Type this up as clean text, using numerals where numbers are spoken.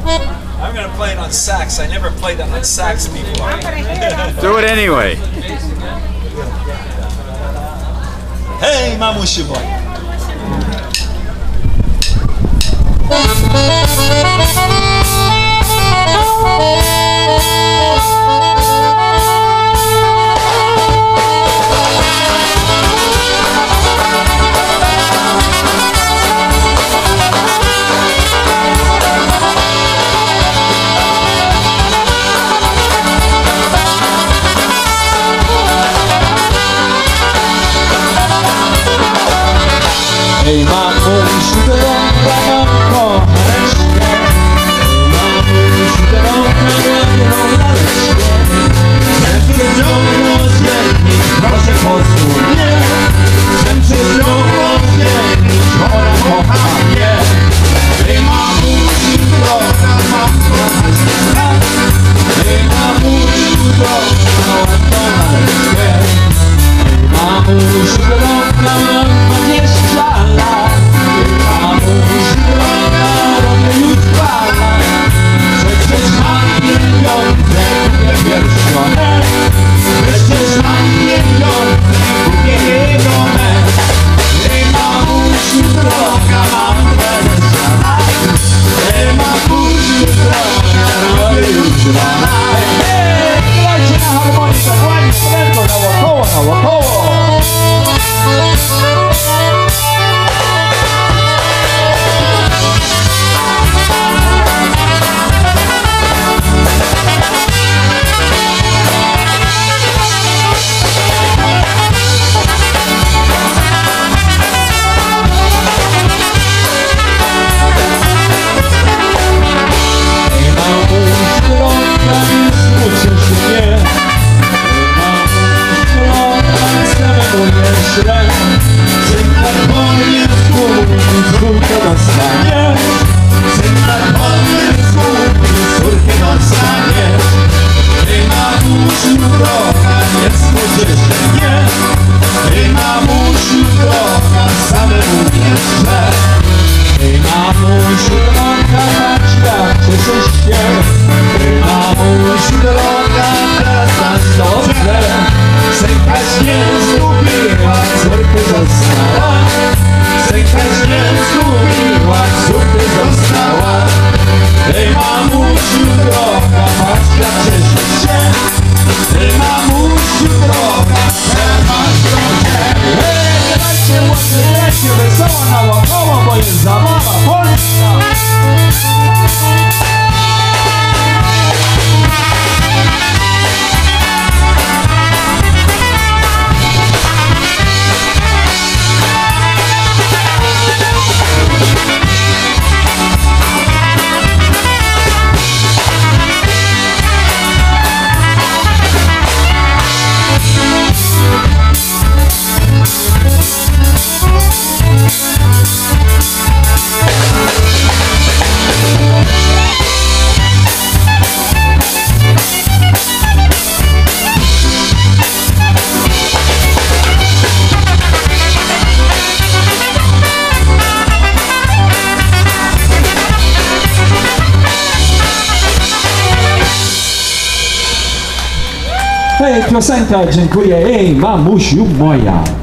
I'm gonna play it on sax. I never played that on sax before. Do it anyway. Hey, Mamusiu boy. Ej, mamusiu, droga mam kochaneczkę. Mamusiu, droga moją laleczkę. Chcę przez nią rozdzielnić, proszę pozwól mnie. Chcę przez nią rozdzielnić, ona kocha mnie. Ej, mamusiu, droga mam kochaneczkę. Ej, mamusiu, droga moją laleczkę. Ej, mamusiu, droga mam 20 lat. Mamusiu, droga, robię już 2 lat. Przecież mam pieniądze, kupię pierścionek. Przecież mam pieniądze, kupię jego mecz. Ej, mamusiu, droga, mam 20 lat. Ej, mamusiu, droga, robię już 2 lat. Ej, grajcie na harmonice, ładnie, prędko, naokoło, naokoło. Syn tak powinien z córkę dostanie. Syn tak powinien z córkę dostanie. Ej, mamusiu, droga, nie smucisz mnie. Ej, mamusiu, droga, samemu nie źle. Ej, mamusiu, droga, patrz jak cieszysz się. Ej, mamusiu, droga, teraz masz dobrze. Synkaś nie zgubiła, córkę została. Synkaś nie zgubiła, córkę została. Ej, mamusiu, droga, patrz jak cieszysz się. Ej, mamusiu, droga, teraz masz dobrze. Hej, grajcie ładnie, grajcie wesoło, naokoło, bo jest zabawa polska. Hej, piosenka, dziękuję. Ej, mamusiu moja.